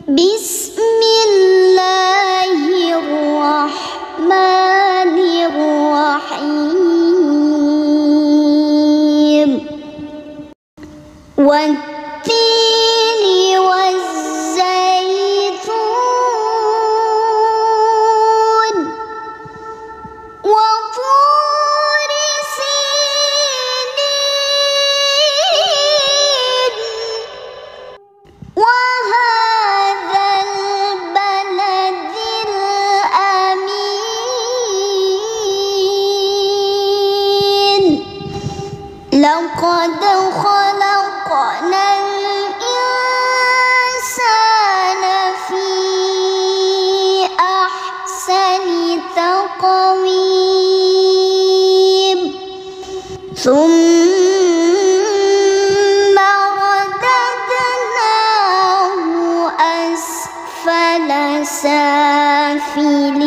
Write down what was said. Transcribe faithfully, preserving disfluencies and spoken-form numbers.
بسم الله الرحمن الرحيم والتين والزيتون وطور سينين وهذا البلد الأمين لقد خلقنا الإنسان في أحسن تقويم ثم رددناه أسفل سافلين